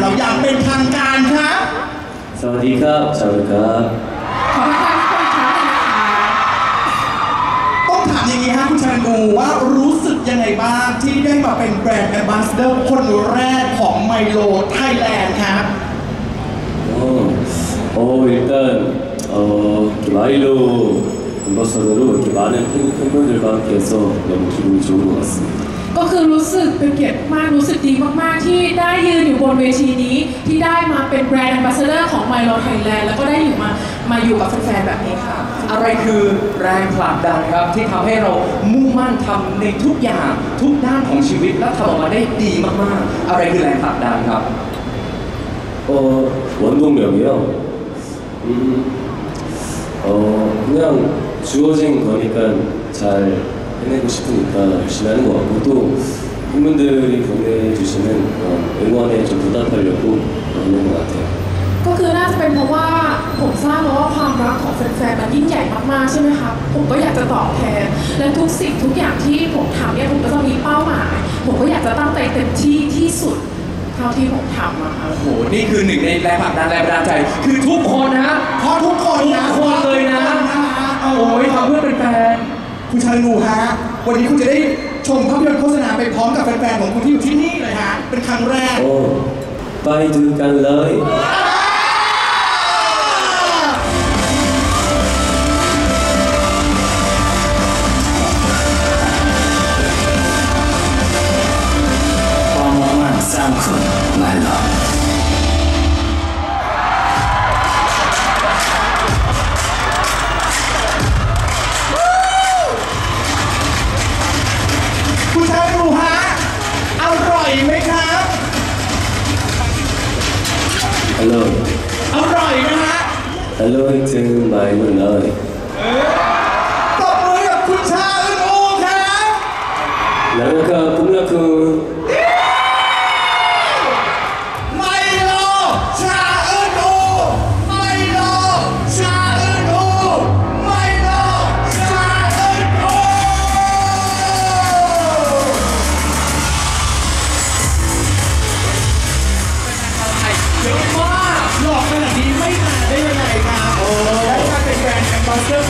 อย่างเป็นทางการครับสวัสดีครับสวัสดีครับขอทักทายทุกคนอีกครั้งเลยนะคะต้องถามอย่างนี้ฮะคุณชานูว่ารู้สึกยังไงบ้างที่ได้มาเป็นแบรนด์แอมบาสเดอร์คนแรกของไมโลไทยแลนด์ครับ 일단 마일로 앰버서더로 이렇게 많은 팬분들과 함께해서 너무 기분이 좋은 것 같습니다. ก็คือรู้สึกเป็นเกียรติมากรู้สึกดีมากๆที่ได้ยืนอยู่บนเวทีนี้ที่ได้มาเป็นแบรนด์แอมบาสเดอร์ของไมโลไทยแลนด์แล้วก็ได้มาอยู่กับแฟนๆแบบนี้ค่ะอะไรคือแรงผลักดันครับที่ทำให้เรามุ่งมั่นทำในทุกอย่างทุกด้านของชีวิตและทำออกมาได้ดีมากๆอะไรคือแรงผลักดันครับ 원동력이요. 그냥 주어진 거니까 잘 해내고 싶으니까 열심히 하는 것 같고 또 팬분들이 보내주시는 응원에 좀 보답하려고 하는 것 같아요. ก็คือน่าจะเป็นเพราะว่าผมทราบมาว่าความรักของแฟนๆมันยิ่งใหญ่มากๆใช่ไหมครับผมก็อยากจะตอบแทนและทุกสิ่งทุกอย่างที่ผมทำเนี่ยผมก็จะมีเป้าหมายผมก็อยากจะตั้งใจเต็มที่ที่สุดเท่าที่ผมทำอะครับโอ้โหนี่คือหนึ่งในแรงผลักดันแรงบันดาลใจคือทุกคนนะเพราะทุกคนนะทุกคนเลยนะโอ้ยทำเพื่อเป็นแฟนคุณชานูฮะวันนี้คุณจะได้ชมภาพยนตร์โฆษณาไปพร้อมกับแฟนๆของคุณที่อยู่ที่นี่เลยฮะเป็นครั้งแรกไปดูกันเลย来了。คุณชายดูฮะอร่อยไหมครับอร่อยอร่อยนะฮะอร่อยจึงไม่เลยตบมือกับคุณชาอึนโอครับแล้วก็คุณละคุณหลอกขนาดนี้ไม่มาได้ยังไงครับและการเป็นแบรนด์แอมบาสเดอร์